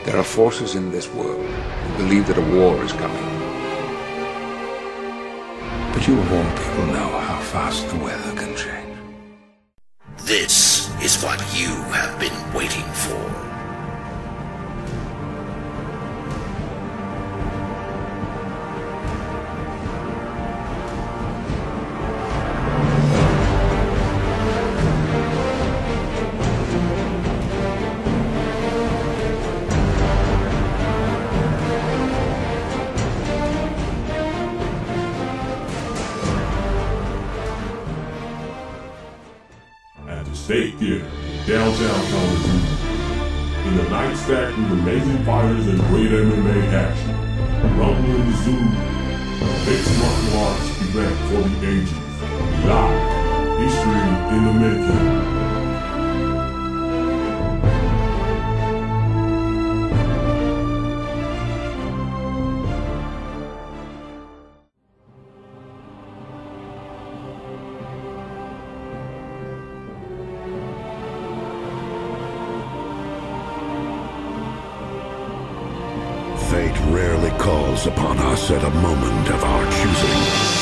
There are forces in this world who believe that a war is coming. But you of all people know how fast the weather can change. This is what you have been waiting for. At the State Theater in downtown Kalamazoo. In the night stacked with amazing fighters and great MMA action. Rumble in the Zoo. Mixed martial arts event for the ages. Live. History in the making. Fate rarely calls upon us at a moment of our choosing.